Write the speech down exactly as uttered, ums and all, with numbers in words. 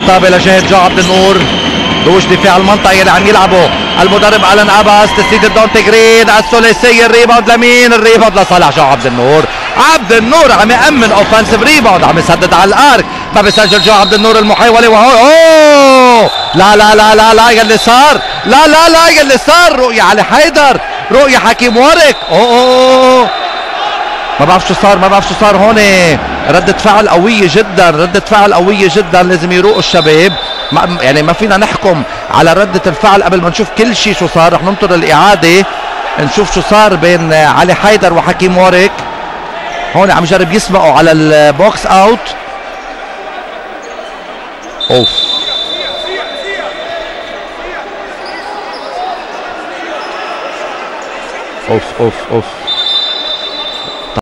الطابه لجهه جو عبد النور. دوش دفاع المنطقه يلي عم يلعبه المدرب الان اباس. تسديد دونتي جرين الثلاثيه. الريباوند لمين؟ الريباوند لصالح جو عبد النور. عبد النور عم يامن اوفنسيف ريباوند، عم يسدد على الارك، ما بيسجل جو عبد النور المحاوله. وهو اوه لا لا لا لا لا يلي صار، لا لا لا يلي صار. رؤية علي حيدر، رؤية حكيم ورك. اوه اوه ما بعرف شو صار، ما بعرف شو صار هون. ردة فعل قوية جدا، ردة فعل قوية جدا، لازم يروقوا الشباب. ما يعني ما فينا نحكم على ردة الفعل قبل ما نشوف كل شيء شو صار. رح ننطر الإعادة نشوف شو صار بين علي حيدر وحكيم ورك. هون عم جرب يسبقوا على البوكس اوت. اوف اوف اوف اوف